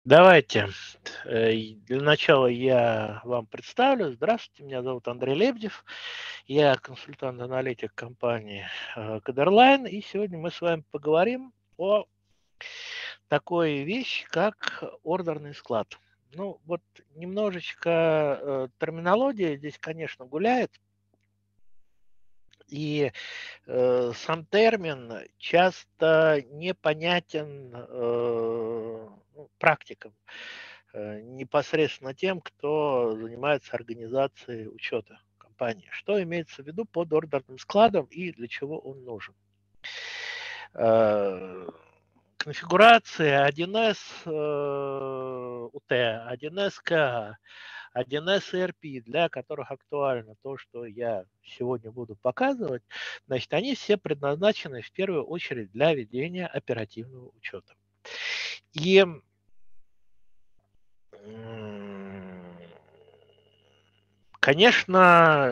Давайте. Для начала я вам представлю. Здравствуйте, меня зовут Андрей Лебедев. Я консультант-аналитик компании Кадерлайн. И сегодня мы с вами поговорим о такой вещи, как ордерный склад. Ну, вот немножечко терминология здесь, конечно, гуляет. И сам термин часто непонятен практикам, непосредственно тем, кто занимается организацией учета компании. Что имеется в виду под ордерным складом и для чего он нужен? Э, Конфигурация 1С УТ, 1С КА, 1С ERP, для которых актуально то, что я сегодня буду показывать, значит, они все предназначены в первую очередь для ведения оперативного учета. И конечно,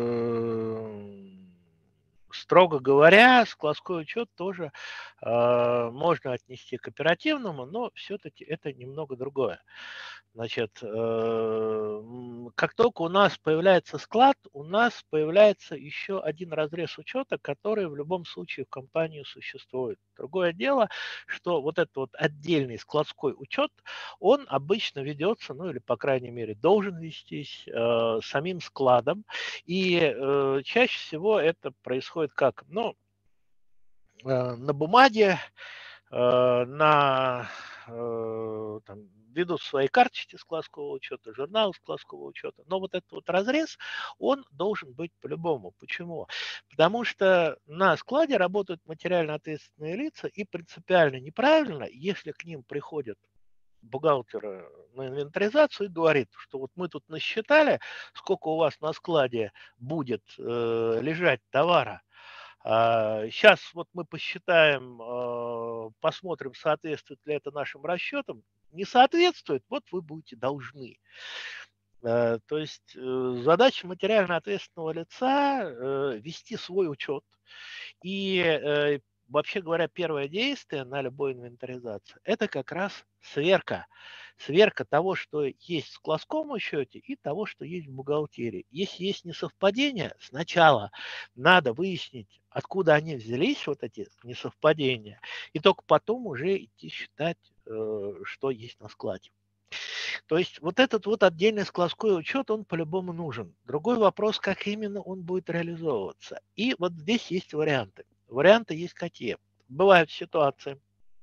строго говоря, складской учет тоже можно отнести к оперативному, но все-таки это немного другое. Значит, как только у нас появляется склад, у нас появляется еще один разрез учета, который в любом случае в компании существует. Другое дело, что вот этот вот отдельный складской учет, он обычно ведется, ну или по крайней мере должен вестись самим складом. И чаще всего это происходит как? Ну, на бумаге, на там, ведут свои карточки складского учета, журналы складского учета. Но вот этот вот разрез, он должен быть по-любому. Почему? Потому что на складе работают материально ответственные лица, и принципиально неправильно, если к ним приходят бухгалтера на инвентаризацию и говорит, что вот мы тут насчитали, сколько у вас на складе будет лежать товара. Сейчас вот мы посчитаем, посмотрим, соответствует ли это нашим расчетам. Не соответствует, вот вы будете должны. То есть задача материально ответственного лица вести свой учет. И вообще говоря, первое действие на любой инвентаризации – это как раз сверка. Сверка того, что есть в складском учете, и того, что есть в бухгалтерии. Если есть несовпадения, сначала надо выяснить, откуда они взялись, вот эти несовпадения, и только потом уже идти считать, что есть на складе. То есть вот этот вот отдельный складской учет, он по-любому нужен. Другой вопрос, как именно он будет реализовываться. И вот здесь есть варианты. Варианты есть какие? Бывают ситуации,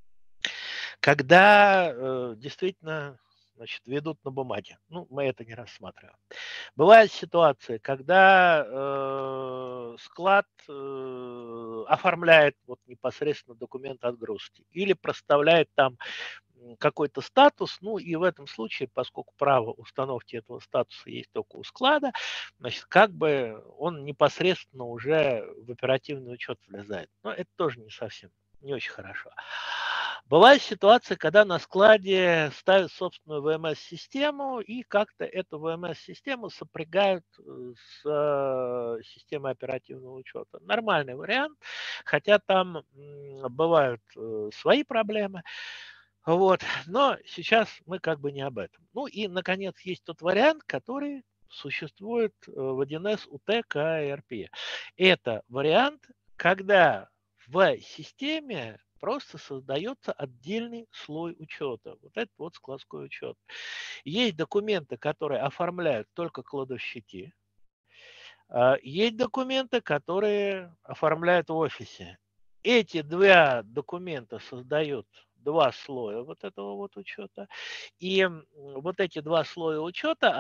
когда действительно, значит, ведут на бумаге. Ну, мы это не рассматриваем. Бывают ситуации, когда склад оформляет вот непосредственно документ отгрузки или проставляет там какой-то статус, ну и в этом случае, поскольку право установки этого статуса есть только у склада, значит, как бы он непосредственно уже в оперативный учет влезает. Но это тоже не совсем, не очень хорошо. Бывает ситуация, когда на складе ставят собственную ВМС-систему и как-то эту ВМС-систему сопрягают с системой оперативного учета. Нормальный вариант, хотя там бывают свои проблемы. Вот. Но сейчас мы как бы не об этом. Ну и, наконец, есть тот вариант, который существует в 1С УТ КРП. Это вариант, когда в системе просто создается отдельный слой учета. Вот это вот складской учет. Есть документы, которые оформляют только кладовщики. Есть документы, которые оформляют в офисе. Эти два документа создают два слоя вот этого вот учета. И вот эти два слоя учета,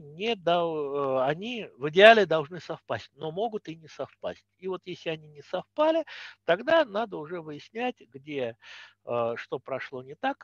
они в идеале должны совпасть, но могут и не совпасть. И вот если они не совпали, тогда надо уже выяснять, где что прошло не так,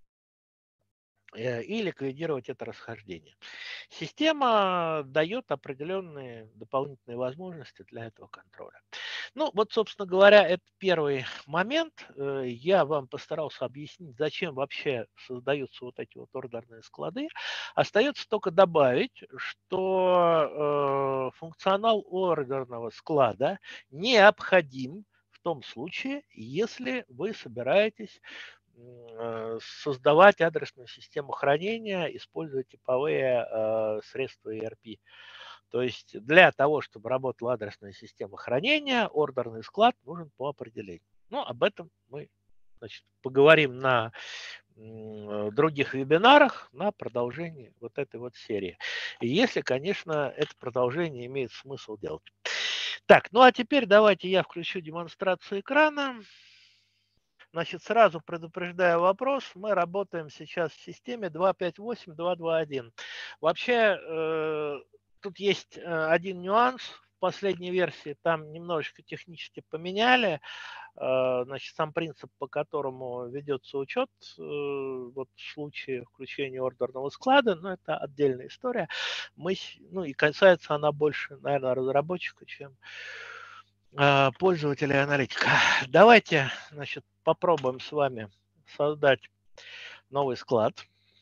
и ликвидировать это расхождение. Система дает определенные дополнительные возможности для этого контроля. Ну, вот, собственно говоря, это первый момент. Я вам постарался объяснить, зачем вообще создаются вот эти вот ордерные склады. Остается только добавить, что функционал ордерного склада необходим в том случае, если вы собираетесь создавать адресную систему хранения, используя типовые средства ERP. То есть для того, чтобы работала адресная система хранения, ордерный склад нужен по определению. Ну, об этом мы, значит, поговорим на других вебинарах на продолжении вот этой вот серии. И если, конечно, это продолжение имеет смысл делать. Так, ну а теперь давайте я включу демонстрацию экрана. Значит, сразу предупреждаю вопрос. Мы работаем сейчас в системе 2.5.8.2.2.1. Вообще, тут есть один нюанс. В последней версии там немножечко технически поменяли. Значит, сам принцип, по которому ведется учет вот в случае включения ордерного склада, но это отдельная история. Ну и касается она больше, наверное, разработчика, чем пользователя и аналитика. Давайте, значит, попробуем с вами создать новый склад.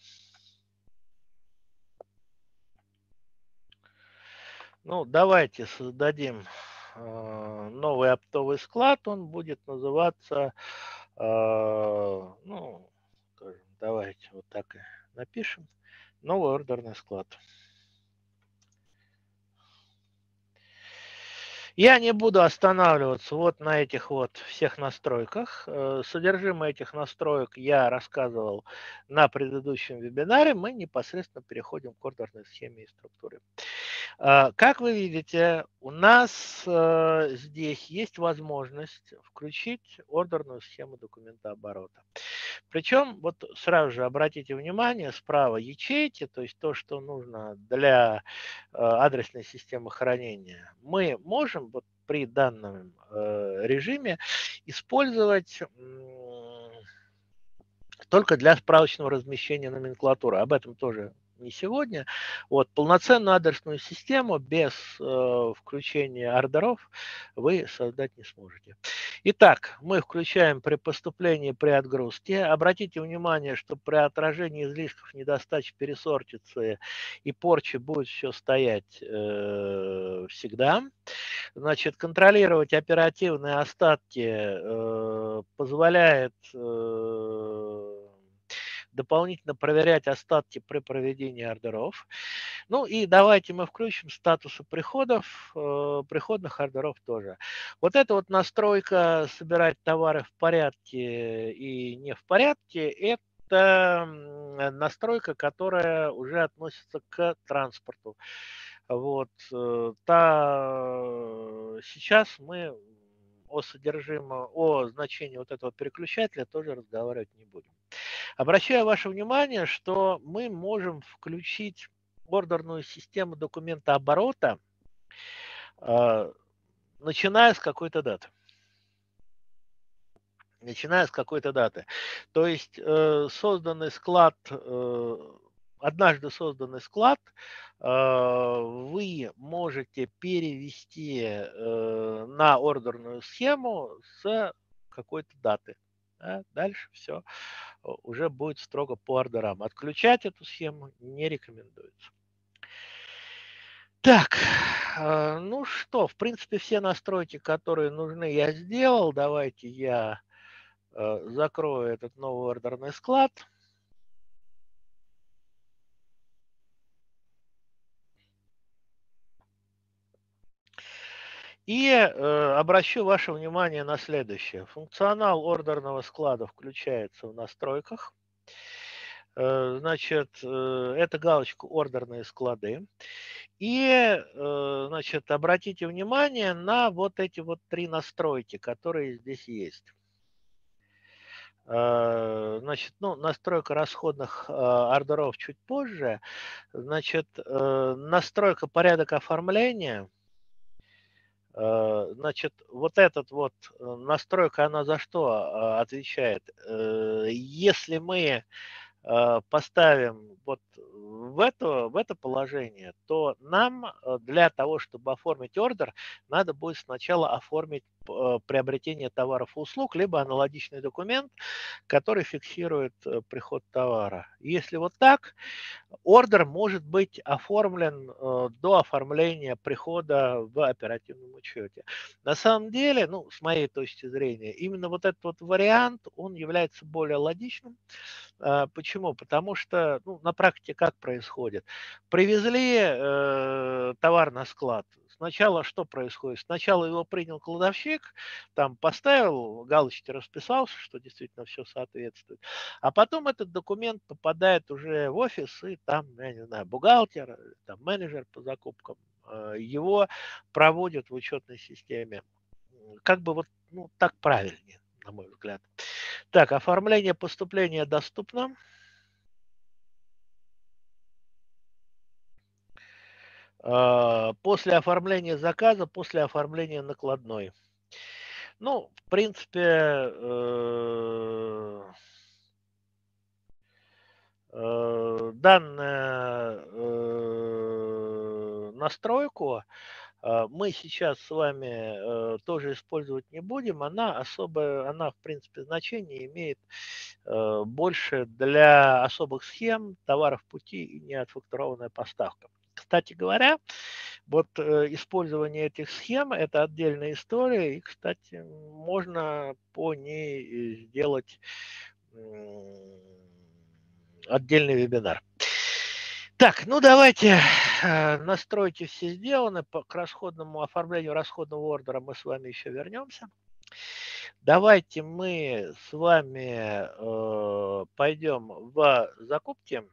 Ну, давайте создадим новый оптовый склад. Он будет называться, ну, скажем, давайте вот так и напишем. Новый ордерный склад. Я не буду останавливаться вот на этих вот всех настройках. Содержимое этих настроек я рассказывал на предыдущем вебинаре. Мы непосредственно переходим к ордерной схеме и структуре. Как вы видите, у нас здесь есть возможность включить ордерную схему документа оборота. Причем, вот сразу же обратите внимание, справа ячейки, то есть то, что нужно для адресной системы хранения, мы можем вот при данном режиме использовать только для справочного размещения номенклатуры. Об этом тоже не сегодня. Вот, полноценную адресную систему без включения ордеров вы создать не сможете. Итак, мы включаем при поступлении, при отгрузке. Обратите внимание, что при отражении излишков, недостачи, пересортицы и порчи будет все стоять всегда. Значит, контролировать оперативные остатки позволяет дополнительно проверять остатки при проведении ордеров. Ну и давайте мы включим статусы приходов, приходных ордеров тоже. Вот эта вот настройка собирать товары в порядке и не в порядке, это настройка, которая уже относится к транспорту. Вот, сейчас мы о значении вот этого переключателя тоже разговаривать не будем. Обращаю ваше внимание, что мы можем включить ордерную систему документа оборота, начиная с какой-то даты. Начиная с какой-то даты. То есть созданный склад, однажды созданный склад, вы можете перевести на ордерную схему с какой-то даты. Да? Дальше все уже будет строго по ордерам. Отключать эту схему не рекомендуется. Так, ну что, в принципе, все настройки, которые нужны, я сделал. Давайте я закрою этот новый ордерный склад. И обращу ваше внимание на следующее. Функционал ордерного склада включается в настройках. Значит, это галочка «Ордерные склады». И, значит, обратите внимание на вот эти вот три настройки, которые здесь есть. Значит, ну, настройка расходных ордеров чуть позже. Значит, настройка порядок оформления. Значит, вот этот вот настройка, она за что отвечает? Если мы поставим вот в это положение, то нам для того, чтобы оформить ордер, надо будет сначала оформить приобретения товаров и услуг, либо аналогичный документ, который фиксирует приход товара. Если вот так, ордер может быть оформлен до оформления прихода в оперативном учете. На самом деле, ну, с моей точки зрения, именно вот этот вот вариант, он является более логичным. Почему? Потому что, ну, на практике как происходит? Привезли товар на склад. Сначала что происходит? Сначала его принял кладовщик, там поставил галочки, расписался, что действительно все соответствует. А потом этот документ попадает уже в офис, и там, я не знаю, бухгалтер, там, менеджер по закупкам его проводят в учетной системе. Как бы вот, ну, так правильнее, на мой взгляд. Так, оформление поступления доступно. После оформления заказа, после оформления накладной. Ну, в принципе, данную настройку мы сейчас с вами тоже использовать не будем. Она в принципе значение имеет больше для особых схем, товаров пути и неотфактурованная поставка. Кстати говоря, вот использование этих схем – это отдельная история, и, кстати, можно по ней сделать отдельный вебинар. Так, ну давайте, настройки все сделаны, к расходному оформлению расходного ордера мы с вами еще вернемся. Давайте мы с вами пойдем в закупки.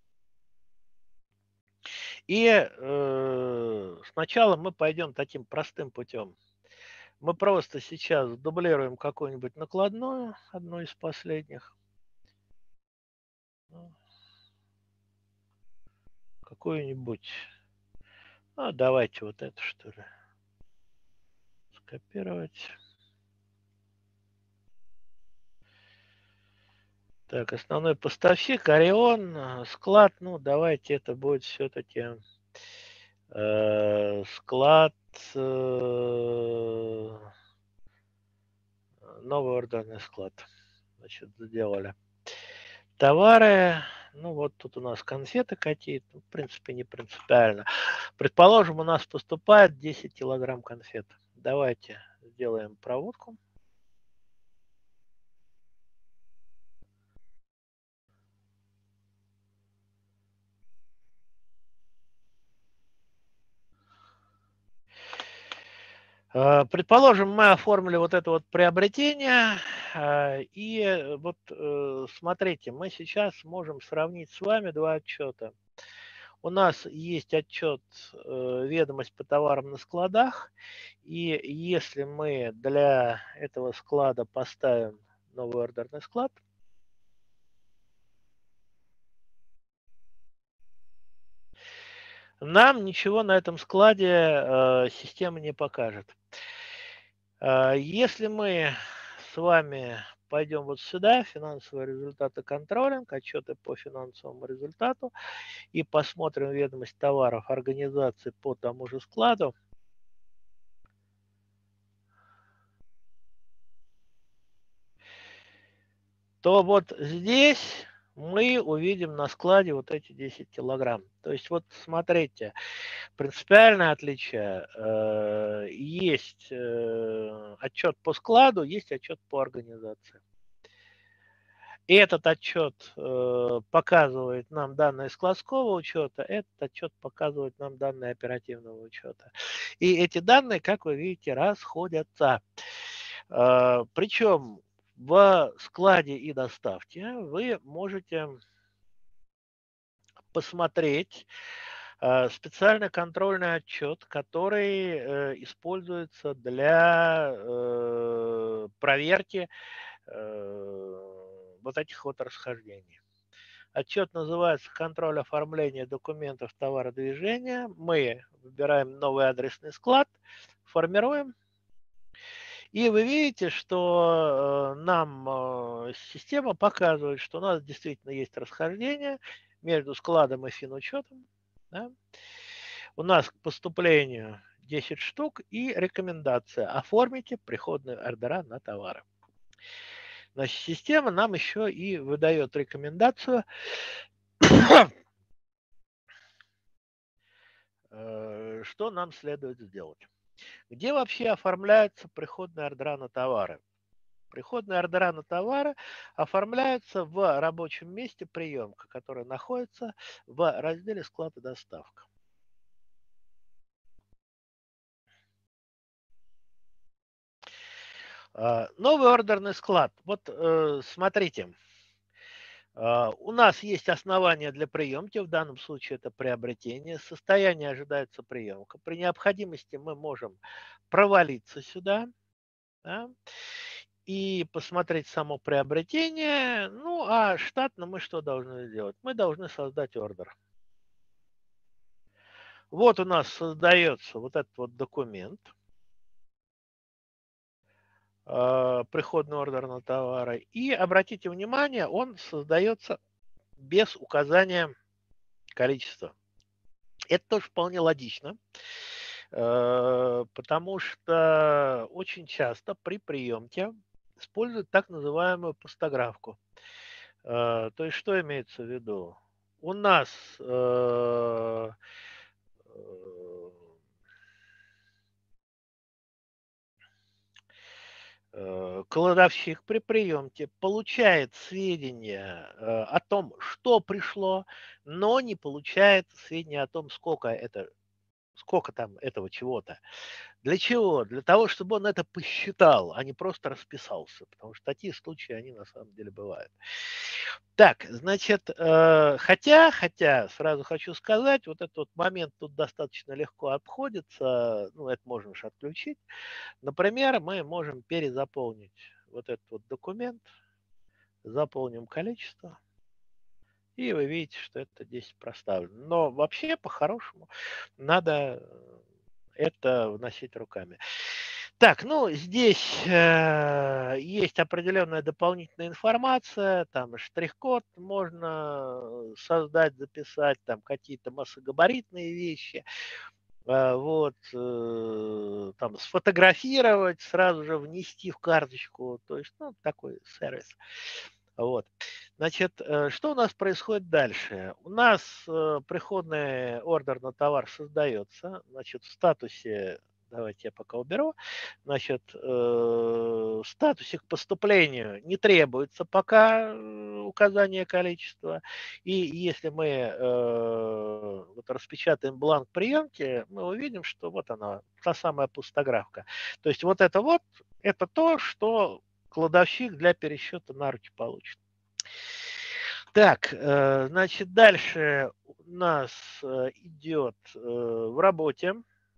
И сначала мы пойдем таким простым путем. Мы просто сейчас дублируем какую-нибудь накладную, одну из последних. Ну, какую-нибудь. Давайте вот это, что ли, скопировать. Так, основной поставщик, Орион, склад, ну, давайте это будет все-таки склад, новый ордерный склад. Значит, сделали. Товары, ну, вот тут у нас конфеты какие-то, в принципе, не принципиально. Предположим, у нас поступает 10 килограмм конфет. Давайте сделаем проводку. Предположим, мы оформили вот это вот приобретение, и вот смотрите, мы сейчас можем сравнить с вами два отчета. У нас есть отчет ведомость по товарам на складах, и если мы для этого склада поставим новый ордерный склад, нам ничего на этом складе система не покажет. Если мы с вами пойдем вот сюда, финансовые результаты контролинг, отчеты по финансовому результату, и посмотрим ведомость товаров организации по тому же складу, то вот здесь мы увидим на складе вот эти 10 килограмм. То есть вот смотрите, принципиальное отличие. Есть отчет по складу, есть отчет по организации. И этот отчет показывает нам данные складского учета, этот отчет показывает нам данные оперативного учета. И эти данные, как вы видите, расходятся. Причем в складе и доставке вы можете посмотреть специальный контрольный отчет, который используется для проверки вот этих вот расхождений. Отчет называется «Контроль оформления документов товародвижения». Мы выбираем новый адресный склад, формируем. И вы видите, что нам система показывает, что у нас действительно есть расхождение между складом и финучетом. Да? У нас к поступлению 10 штук и рекомендация. Оформите приходные ордера на товары. Значит, система нам еще и выдает рекомендацию, что нам следует сделать. Где вообще оформляются приходные ордера на товары? Приходные ордера на товары оформляются в рабочем месте приемка, которое находится в разделе «Склад и доставка». Новый ордерный склад. Вот смотрите, у нас есть основания для приемки, в данном случае это приобретение. Состояние ожидается приемка. При необходимости мы можем провалиться сюда, да, и посмотреть само приобретение. Ну, а штатно мы что должны сделать? Мы должны создать ордер. Вот у нас создается вот этот вот документ, приходный ордер на товары. И обратите внимание, он создается без указания количества. Это тоже вполне логично, потому что очень часто при приемке используют так называемую пустографку. То есть что имеется в виду? У нас э, кладовщик при приемке получает сведения о том, что пришло, но не получает сведения о том, сколько там этого чего-то. Для чего? Для того, чтобы он это посчитал, а не просто расписался, потому что такие случаи, они на самом деле бывают. Так, значит, хотя, сразу хочу сказать, вот этот вот момент тут достаточно легко обходится, ну, это можно уж отключить. Например, мы можем перезаполнить вот этот вот документ, заполним количество, и вы видите, что это 10 проставлено. Но вообще, по-хорошему, надо это вносить руками. Так, ну, здесь есть определенная дополнительная информация, там штрих-код можно создать, записать, там какие-то массогабаритные вещи, вот, там сфотографировать, сразу же внести в карточку, то есть, ну, такой сервис. Вот. Значит, что у нас происходит дальше? У нас приходный ордер на товар создается. Значит, в статусе, давайте я пока уберу, значит, в статусе к поступлению не требуется пока указание количества. И если мы вот распечатаем бланк приемки, мы увидим, что вот она, та самая пустографка. То есть вот это то, что кладовщик для пересчета на руки получит. Так, значит, дальше у нас идет в работе,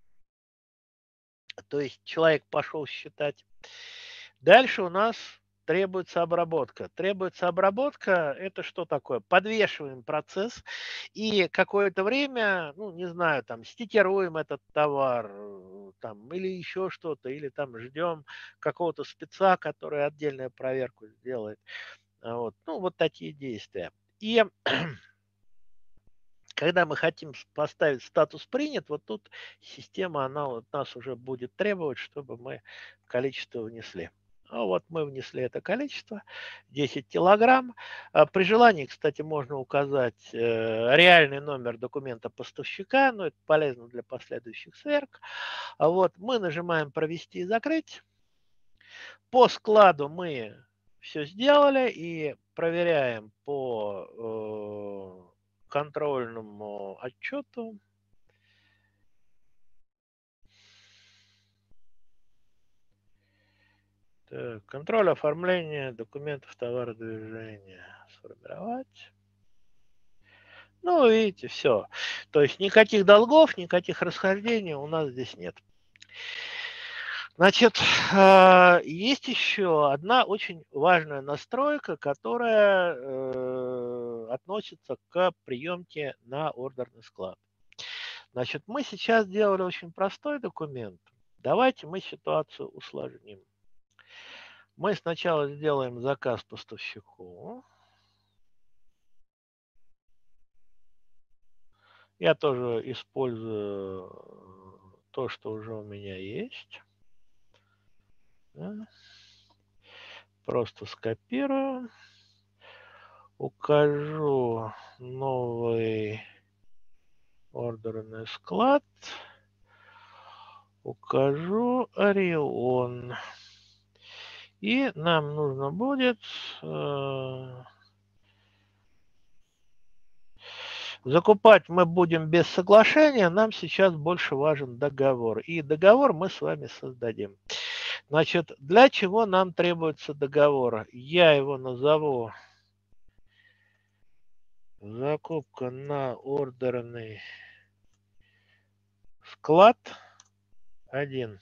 то есть человек пошел считать. Дальше у нас требуется обработка. Требуется обработка, это что такое? Подвешиваем процесс и какое-то время, ну, не знаю, там, стикеруем этот товар, там, или еще что-то, или там ждем какого-то спеца, который отдельную проверку сделает. Вот. Ну, вот такие действия. И когда мы хотим поставить статус принят, вот тут система, она вот нас уже будет требовать, чтобы мы количество внесли. А вот мы внесли это количество, 10 килограмм. При желании, кстати, можно указать реальный номер документа поставщика, но это полезно для последующих сверок. А вот мы нажимаем «Провести и закрыть». По складу мы все сделали и проверяем по контрольному отчету. Так, контроль оформления документов товародвижения. Сформировать. Ну, видите, все. То есть никаких долгов, никаких расхождений у нас здесь нет. Значит, есть еще одна очень важная настройка, которая относится к приемке на ордерный склад. Значит, мы сейчас сделали очень простой документ. Давайте мы ситуацию усложним. Мы сначала сделаем заказ поставщику. Я тоже использую то, что уже у меня есть. Да. Просто скопирую. Укажу новый ордерный склад. Укажу Орион. И нам нужно будет закупать мы будем без соглашения, нам сейчас больше важен договор. И договор мы с вами создадим. Значит, для чего нам требуется договор? Я его назову закупка на ордерный склад 1.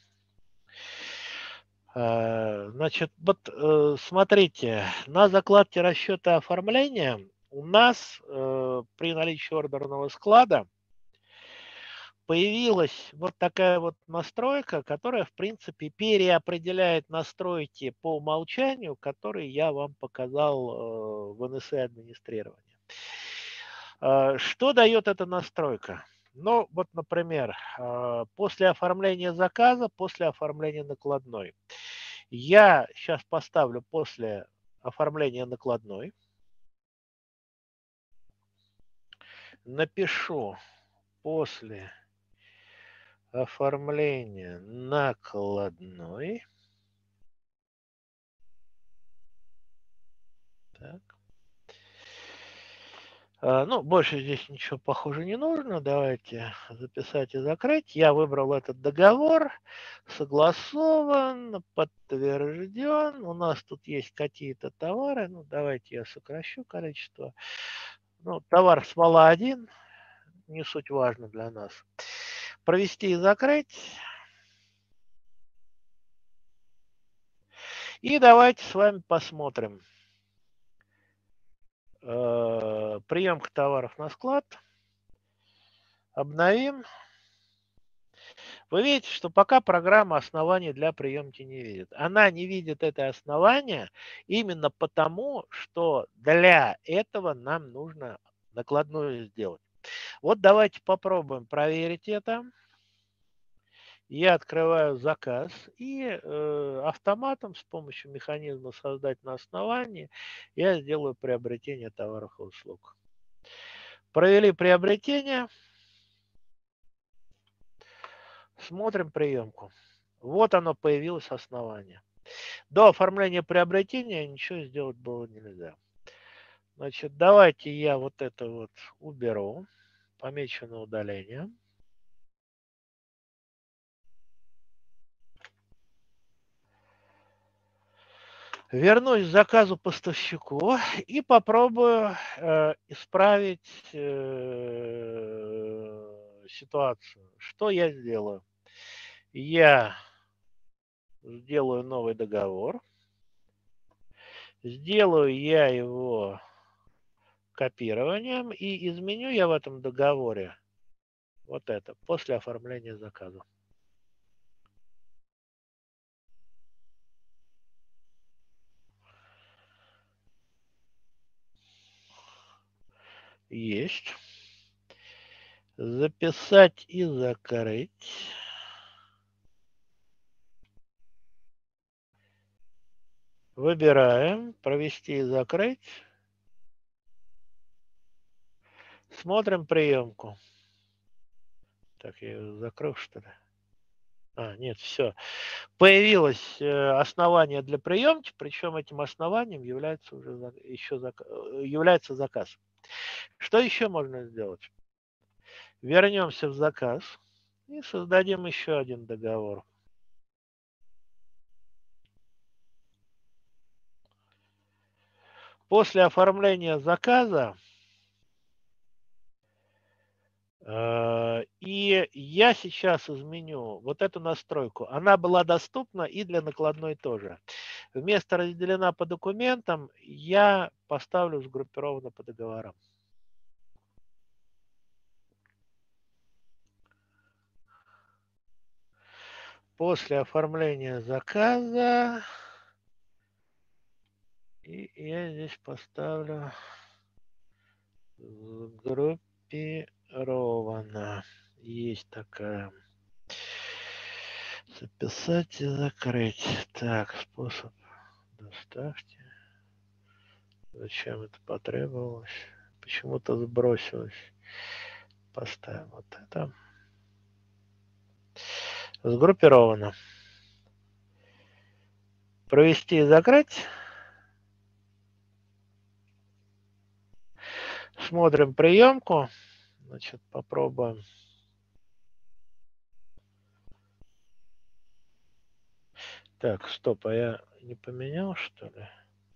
Значит, вот смотрите, на закладке расчета оформления у нас при наличии ордерного склада появилась вот такая вот настройка, которая, в принципе, переопределяет настройки по умолчанию, которые я вам показал в НСЭ администрирования. Что дает эта настройка? Ну, вот, например, после оформления заказа, после оформления накладной. Я сейчас поставлю после оформления накладной. Напишу после оформления накладной. Так. Ну, больше здесь ничего, похоже, не нужно. Давайте записать и закрыть. Я выбрал этот договор. Согласован, подтвержден. У нас тут есть какие-то товары. Ну, давайте я сокращу количество. Ну, товар смола 1. Не суть важно для нас. Провести и закрыть. И давайте с вами посмотрим. Приемка товаров на склад. Обновим. Вы видите, что пока программа оснований для приемки не видит. Она не видит это основание именно потому, что для этого нам нужно накладную сделать. Вот давайте попробуем проверить это. Я открываю заказ и автоматом с помощью механизма «Создать на основании» я сделаю приобретение товаров и услуг. Провели приобретение. Смотрим приемку. Вот оно появилось основание. До оформления приобретения ничего сделать было нельзя. Значит, давайте я вот это вот уберу. Помечу на удаление. Вернусь к заказу поставщику и попробую исправить ситуацию. Что я сделаю? Я сделаю новый договор. Сделаю я его копированием и изменю я в этом договоре вот это после оформления заказа. Есть. Записать и закрыть. Выбираем провести и закрыть. Смотрим приемку. Так, я ее закрыл, что ли? Нет, все. Появилось основание для приемки, причем этим основанием является уже является заказ. Что еще можно сделать? Вернемся в заказ и создадим еще один договор. После оформления заказа и я сейчас изменю вот эту настройку. Она была доступна и для накладной тоже. Вместо разделена по документам я поставлю сгруппировано по договорам. После оформления заказа и я здесь поставлю сгруппировано. Есть такая. Записать и закрыть. Так, способ доставки. Зачем это потребовалось? Почему-то сбросилось. Поставим вот это. Сгруппировано. Провести и закрыть. Смотрим приемку. Значит, попробуем. Так, стоп, а я не поменял, что ли?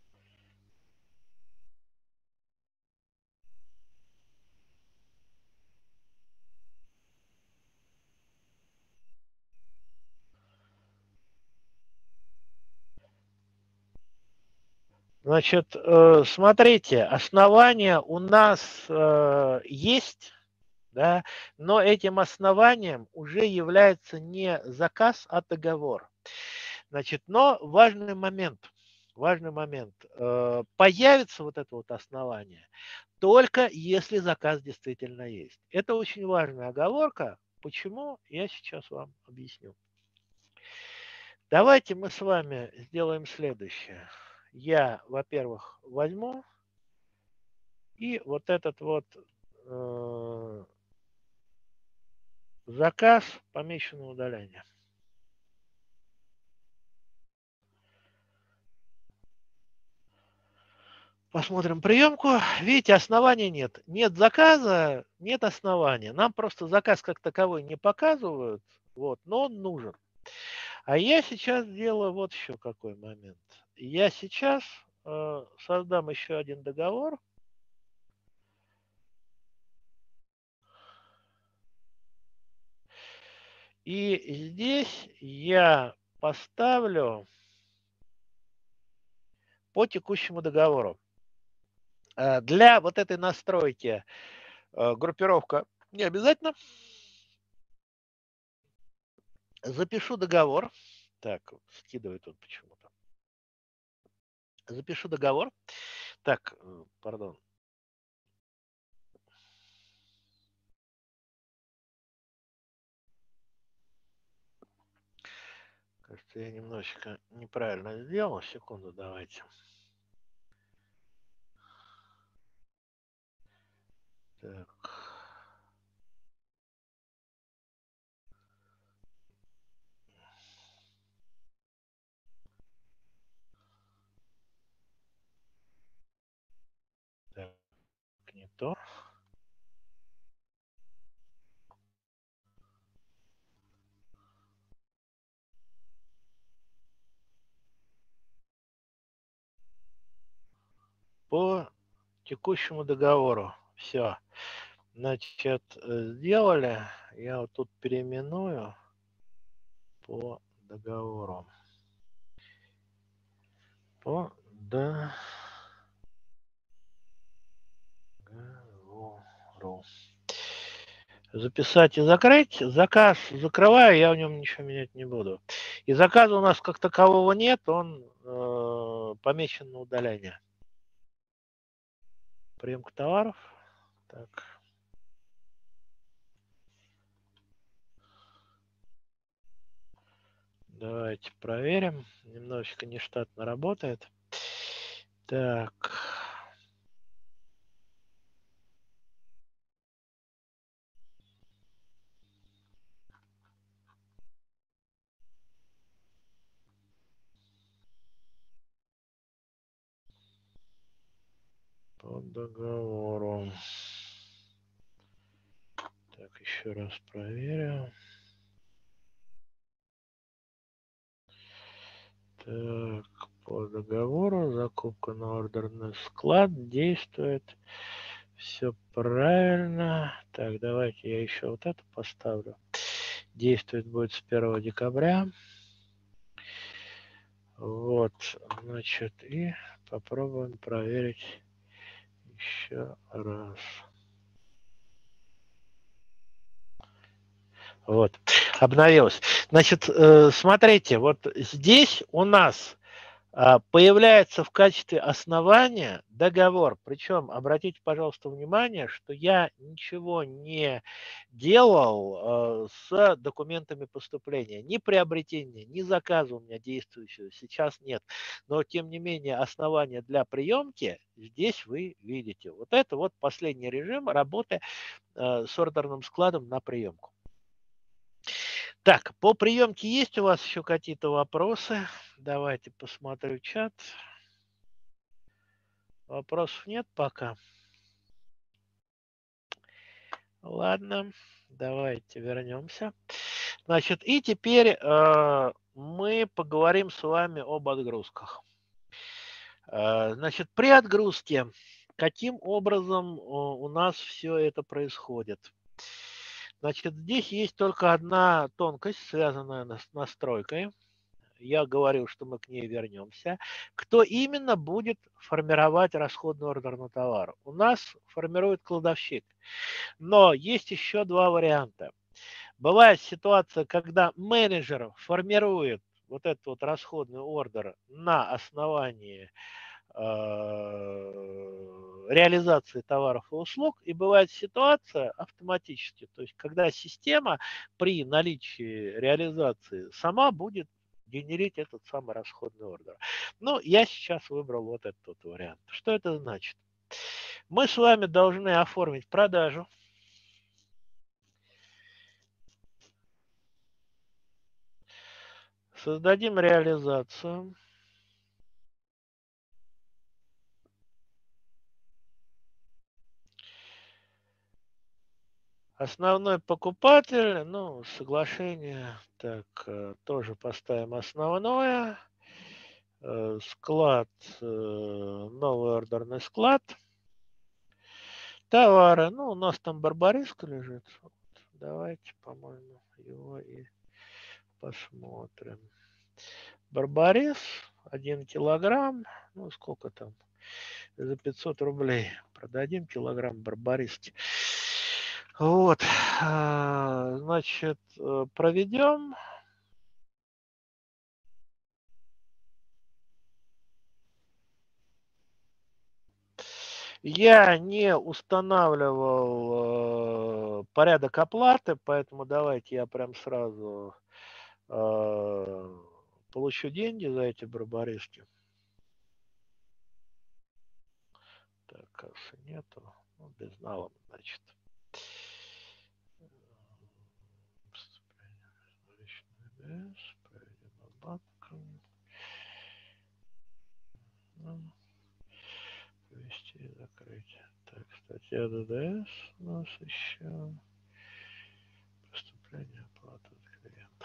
Значит, смотрите, основание у нас есть, да, но этим основанием уже является не заказ, а договор. Значит, но важный момент, появится вот это вот основание только если заказ действительно есть. Это очень важная оговорка. Почему, я сейчас вам объясню. Давайте мы с вами сделаем следующее. Я, во-первых, возьму и вот этот вот заказ помечу на удаление. Посмотрим приемку. Видите, основания нет. Нет заказа, нет основания. Нам просто заказ как таковой не показывают, вот, но он нужен. А я сейчас сделаю вот еще какой момент. Я сейчас создам еще один договор. И здесь я поставлю по текущему договору. Для вот этой настройки группировка не обязательно. Запишу договор. Так, скидывает он почему-то. Запишу договор. Так, пардон. Кажется, я немножечко неправильно сделал. Секунду, давайте. Так. Так, не то. По текущему договору. Все. Значит, сделали. Я вот тут переименую по договору. По договору. Записать и закрыть. Заказ закрываю, я в нем ничего менять не буду. И заказа у нас как такового нет, он помечен на удаление. Приемка товаров. Так. Давайте проверим. Немножечко нештатно работает. Так. По договору. Так, еще раз проверим. Так, по договору закупка на ордерный склад действует. Все правильно. Так, давайте я еще вот это поставлю. Действует будет с 1 декабря. Вот, значит, и попробуем проверить еще раз. Вот, обновилось. Значит, смотрите, вот здесь у нас появляется в качестве основания договор. Причем, обратите, пожалуйста, внимание, что я ничего не делал с документами поступления. Ни приобретения, ни заказа у меня действующего сейчас нет. Но, тем не менее, основания для приемки здесь вы видите. Вот это вот последний режим работы с ордерным складом на приемку. Так, по приемке есть у вас еще какие-то вопросы? Давайте посмотрю чат. Вопросов нет пока. Ладно, давайте вернемся. Значит, и теперь мы поговорим с вами об отгрузках. Значит, при отгрузке каким образом у нас все это происходит? Значит, здесь есть только одна тонкость, связанная с настройкой. Я говорил, что мы к ней вернемся. Кто именно будет формировать расходный ордер на товар? У нас формирует кладовщик. Но есть еще два варианта. Бывает ситуация, когда менеджер формирует вот этот вот расходный ордер на основании реализации товаров и услуг, и бывает ситуация автоматически, то есть когда система при наличии реализации сама будет генерить этот самый расходный ордер. Ну, я сейчас выбрал вот этот вот вариант. Что это значит? Мы с вами должны оформить продажу. Создадим реализацию. Основной покупатель, ну, соглашение, так, тоже поставим основное. Склад, новый ордерный склад. Товары, ну, у нас там барбариска лежит. Вот, давайте, по-моему, его и посмотрим. Барбарис, 1 килограмм, ну, сколько там? За 500 рублей продадим килограмм барбариски. Вот, значит, проведем. Я не устанавливал порядок оплаты, поэтому давайте я прям сразу получу деньги за эти барбариски. Так, кассы нету. Ну, безналом, значит. Проведено банком. Ввести и закрыть. Так, статья ДДС у нас еще. Поступление оплаты от клиента.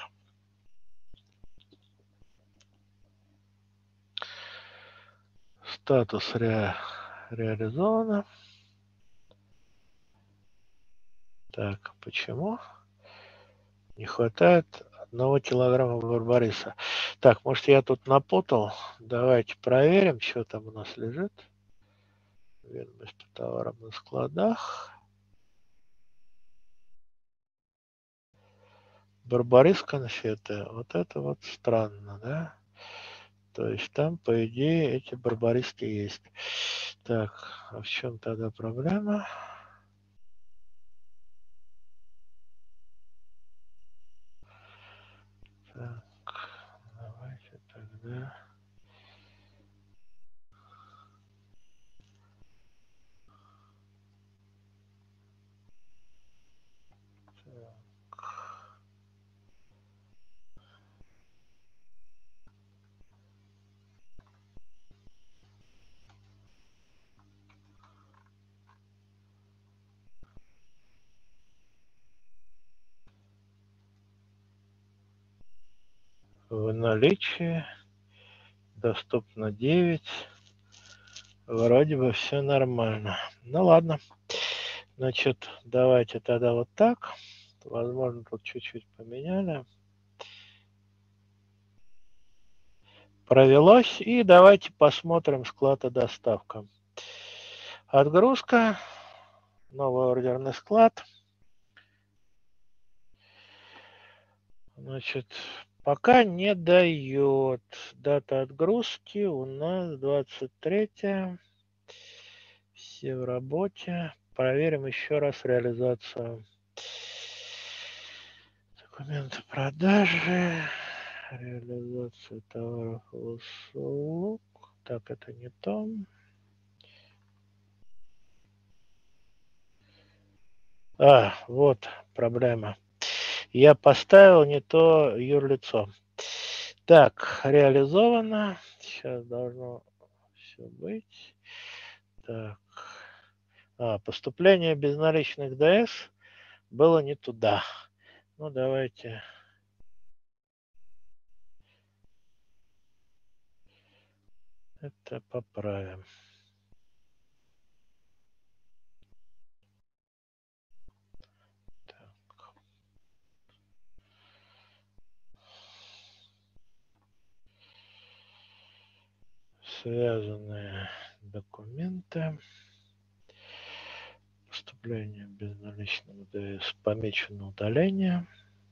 Статус реализовано. Так, почему не хватает 1 килограмма барбариса? Так, может, я тут напутал? Давайте проверим, что там у нас лежит. Ведомость по товарам на складах. Барбарис конфеты. Вот это вот странно, да? То есть там, по идее, эти барбариски есть. Так, а в чем тогда проблема? Так, давайте тогда. В наличии доступно 9. Вроде бы все нормально. Ну ладно. Значит, давайте тогда вот так. Возможно, тут чуть-чуть поменяли. Провелось. И давайте посмотрим склад и доставка. Отгрузка. Новый ордерный склад. Значит, Пока не дает. Дата отгрузки у нас 23. Все в работе. Проверим еще раз реализацию. Документы продажи. Реализация товаров и услуг. Так, это не то. Вот проблема. Я поставил не то юрлицо. Так, реализовано. Сейчас должно все быть. Так. Поступление безналичных ДС было не туда. Ну, давайте. Это поправим. Так. Связанные документы. Поступление безналичных ДС помечено удаление.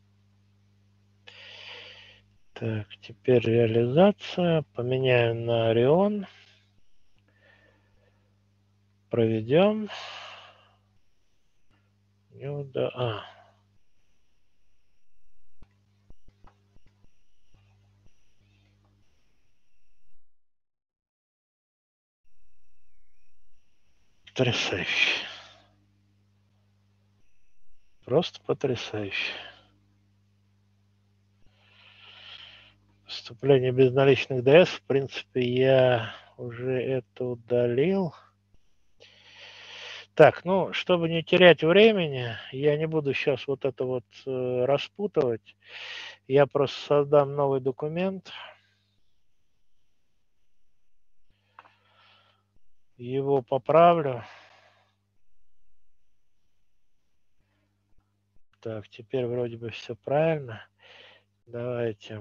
Так, теперь реализация. Поменяем на Орион. Проведем. Потрясающе. Просто потрясающе. Вступление безналичных ДС, в принципе, я уже это удалил. Так, ну, чтобы не терять времени, я не буду сейчас вот это вот распутывать. Я просто создам новый документ. Его поправлю. Так, теперь вроде бы все правильно. Давайте.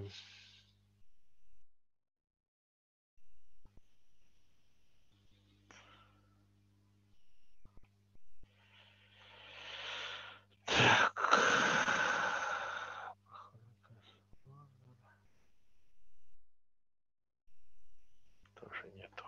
Так. Тоже нету.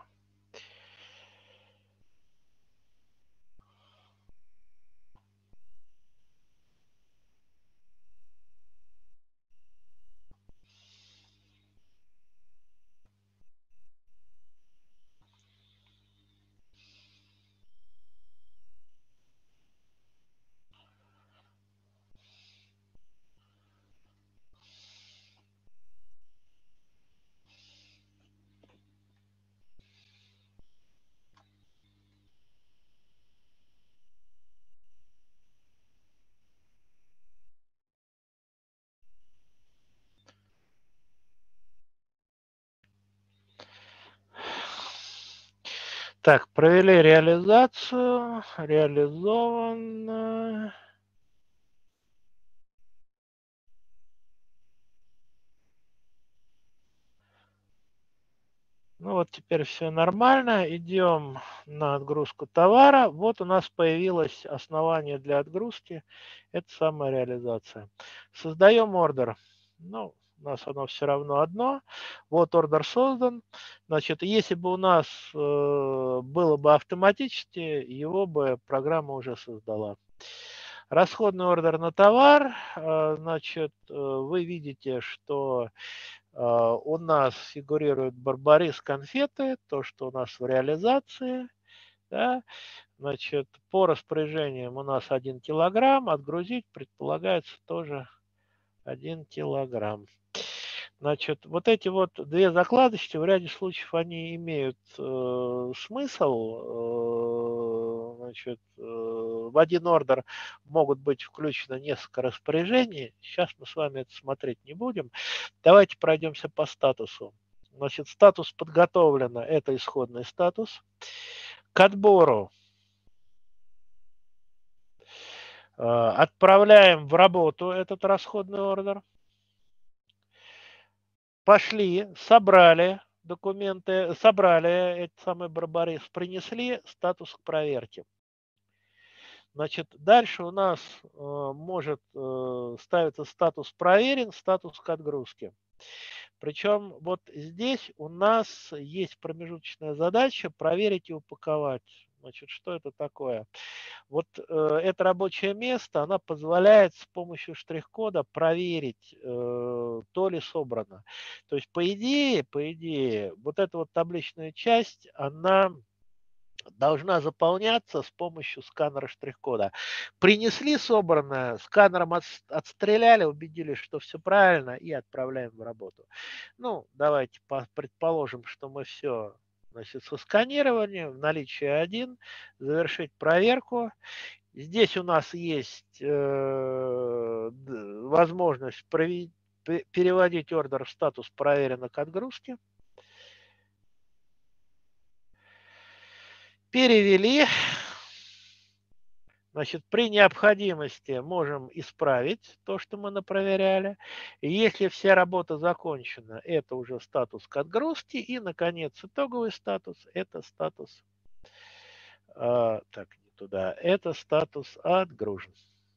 Так, провели реализацию. Реализовано. Ну вот теперь все нормально. Идем на отгрузку товара. Вот у нас появилось основание для отгрузки. Это самая реализация. Создаем ордер. Ну, у нас оно все равно одно. Вот ордер создан. Значит, если бы у нас было бы автоматически, его бы программа уже создала. Расходный ордер на товар. Значит, вы видите, что у нас фигурирует барбарис конфеты, то, что у нас в реализации. Да? Значит, по распоряжениям у нас 1 килограмм, отгрузить предполагается тоже 1 килограмм. Значит, вот эти вот две закладочки, в ряде случаев они имеют смысл. Значит, в один ордер могут быть включено несколько распоряжений. Сейчас мы с вами это смотреть не будем. Давайте пройдемся по статусу. Значит, статус подготовлено, это исходный статус. К отбору отправляем в работу этот расходный ордер. Пошли, собрали документы, собрали эти самые барбарис, принесли статус к проверке. Значит, дальше у нас может ставиться статус проверен, статус к отгрузке. Причем вот здесь у нас есть промежуточная задача проверить и упаковать. Значит, что это такое? Вот это рабочее место, она позволяет с помощью штрих-кода проверить, то ли собрано. То есть, по идее, вот эта вот табличная часть, она должна заполняться с помощью сканера штрих-кода. Принесли собранное, сканером отстреляли, убедились, что все правильно, и отправляем в работу. Ну, давайте предположим, что мы все, значит, сосканировали, в наличии один, завершить проверку. Здесь у нас есть возможность переводить ордер в статус проверено к отгрузке. Перевели. Значит, при необходимости можем исправить то, что мы напроверяли. И если вся работа закончена, это уже статус к отгрузке. И, наконец, итоговый статус – это статус, так, не туда, это статус отгружен.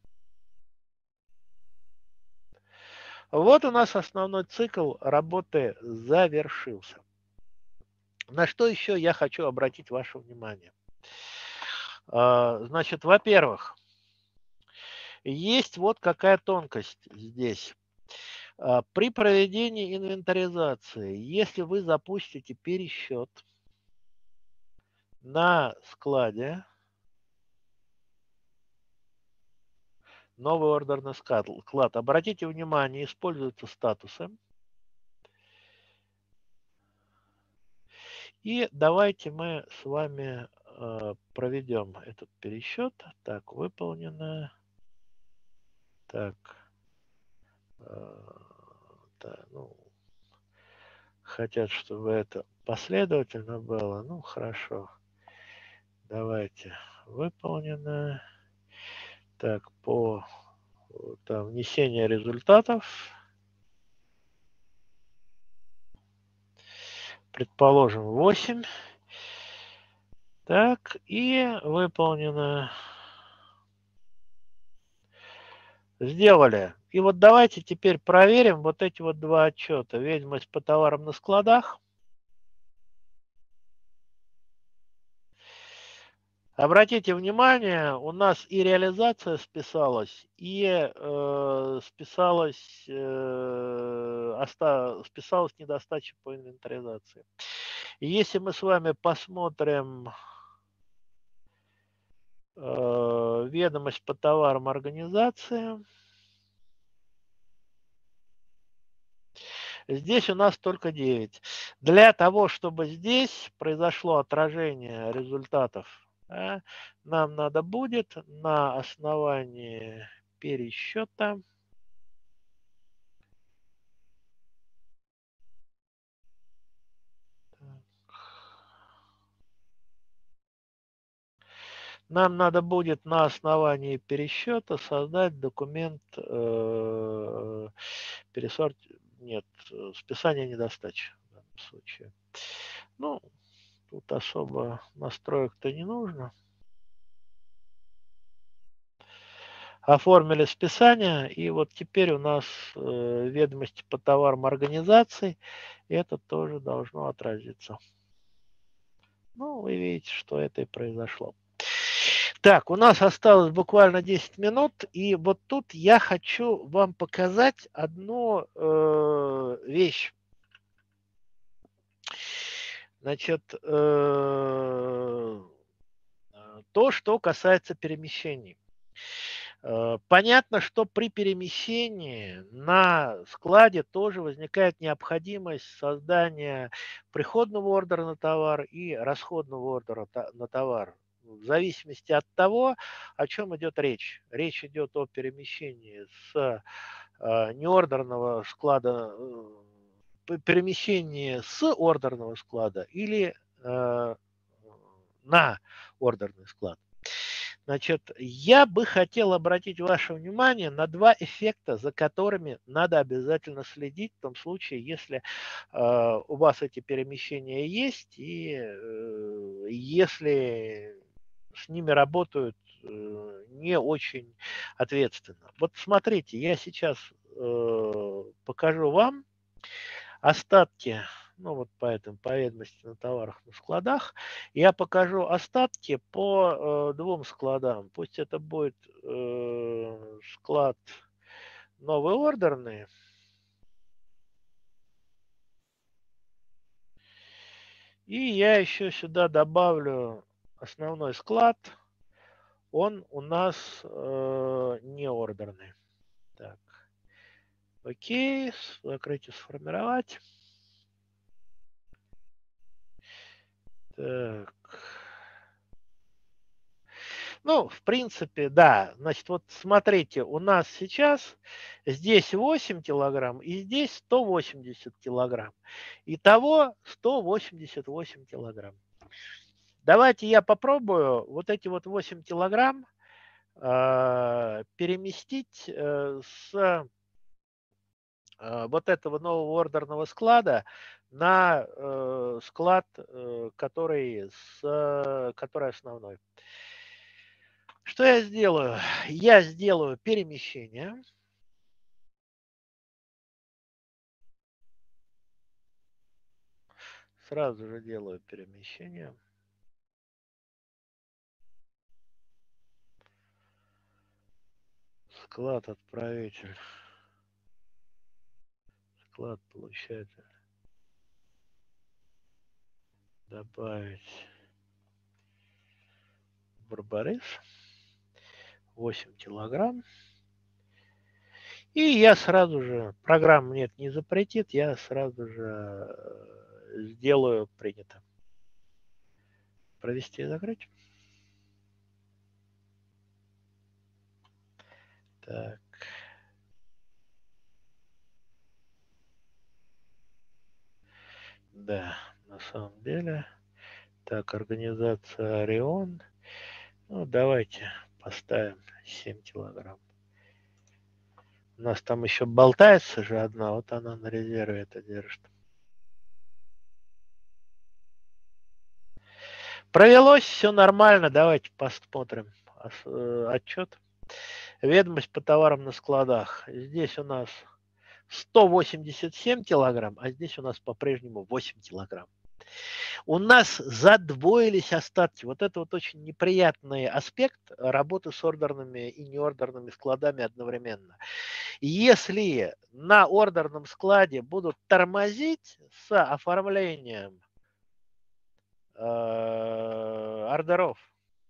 Вот у нас основной цикл работы завершился. На что еще я хочу обратить ваше внимание? Значит, во-первых, есть вот какая тонкость здесь. При проведении инвентаризации, если вы запустите пересчет на складе, новый ордерный склад, обратите внимание, используются статусы. И давайте мы с вами проведем этот пересчет. Так, выполнено. Так, ну, хотят, чтобы это последовательно было. Ну, хорошо. Давайте. Выполнено. Так, по там, внесение результатов. Предположим, 8. Так, и выполнено. Сделали. И вот давайте теперь проверим вот эти вот два отчета. Ведомость по товарам на складах. Обратите внимание, у нас и реализация списалась, и списалась недостача по инвентаризации. И если мы с вами посмотрим ведомость по товарам организации, здесь у нас только 9. Для того, чтобы здесь произошло отражение результатов, да, нам надо будет на основании пересчета нам надо будет на основании пересчета создать документ пересорт... Нет, списание недостачи в данном случае. Ну, тут особо настроек-то не нужно. Оформили списание, и вот теперь у нас ведомости по товарам организаций, это тоже должно отразиться. Ну, вы видите, что это и произошло. Так, у нас осталось буквально 10 минут, и вот тут я хочу вам показать одну вещь. Значит, то, что касается перемещений. Понятно, что при перемещении на складе тоже возникает необходимость создания приходного ордера на товар и расходного ордера на товар. В зависимости от того, о чем идет речь. Речь идет о перемещении с неордерного склада, перемещении с ордерного склада или на ордерный склад. Значит, я бы хотел обратить ваше внимание на два эффекта, за которыми надо обязательно следить в том случае, если у вас эти перемещения есть, и если с ними работают не очень ответственно. Вот смотрите, я сейчас покажу вам остатки, ну вот по ведомости на товарах на складах, я покажу остатки по двум складам. Пусть это будет склад новый ордерный. И я еще сюда добавлю основной склад. Он у нас не ордерный. Так. Окей, закрыть и сформировать. Так. Ну, в принципе, да. Значит, вот смотрите, у нас сейчас здесь 8 килограмм и здесь 180 килограмм. Итого 188 килограмм. Давайте я попробую вот эти вот 8 килограмм переместить с вот этого нового ордерного склада на склад, который основной. Что я сделаю? Я сделаю перемещение. Сразу же делаю перемещение. Склад отправитель. Склад получатель. Добавить барбарис. 8 килограмм. И я сразу же, программа мне это не запретит, я сразу же сделаю принято. Провести и закрыть. Так. Да, на самом деле. Так, организация Орион. Ну, давайте поставим 7 килограмм. У нас там еще болтается же одна, вот она на резерве это держит. Провелось, все нормально, давайте посмотрим отчет. Ведомость по товарам на складах. Здесь у нас 187 килограмм, а здесь у нас по-прежнему 8 килограмм. У нас задвоились остатки. Вот это вот очень неприятный аспект работы с ордерными и неордерными складами одновременно. Если на ордерном складе будут тормозить с оформлением ордеров,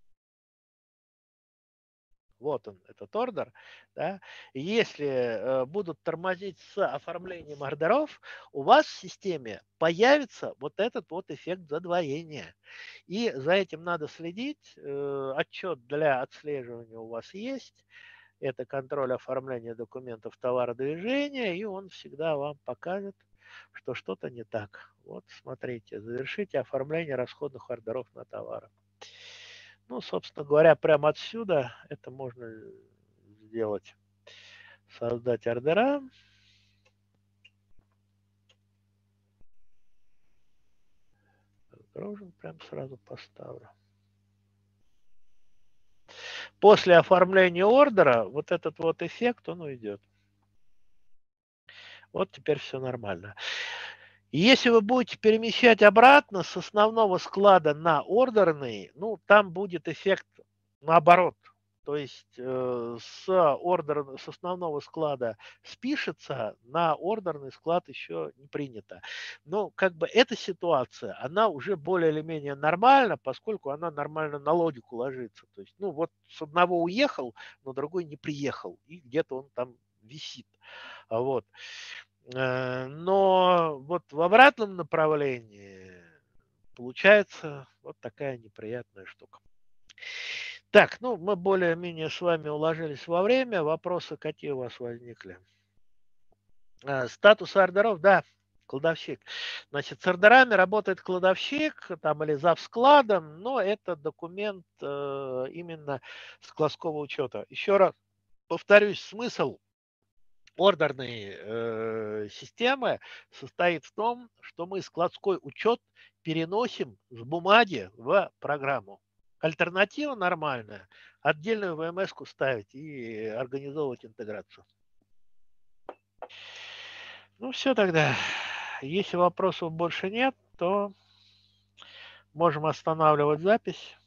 вот он, этот ордер, да, если будут тормозить с оформлением ордеров, у вас в системе появится вот этот вот эффект задвоения. И за этим надо следить. Отчет для отслеживания у вас есть. Это контроль оформления документов товародвижения, и он всегда вам покажет, что что-то не так. Вот, смотрите, завершите оформление расходных ордеров на товары. Ну, собственно говоря, прямо отсюда это можно сделать. Создать ордера. Должен прям сразу поставлю. После оформления ордера вот этот вот эффект, он уйдет. Вот теперь все нормально. Если вы будете перемещать обратно с основного склада на ордерный, ну, там будет эффект наоборот. То есть с основного склада спишется, на ордерный склад еще не принято. Но как бы эта ситуация, она уже более или менее нормальна, поскольку она нормально на логику ложится. То есть, ну вот с одного уехал, но другой не приехал, и где-то он там висит. Вот. Но вот в обратном направлении получается вот такая неприятная штука. Так, ну мы более-менее с вами уложились во время. Вопросы какие у вас возникли? Статус ордеров, да, кладовщик. Значит, с ордерами работает кладовщик там, или завскладом, но это документ именно складского учета. Еще раз повторюсь, смысл ордерной системы состоит в том, что мы складской учет переносим с бумаги в программу. Альтернатива нормальная — отдельную VMS-ку ставить и организовывать интеграцию. Ну, все тогда. Если вопросов больше нет, то можем останавливать запись.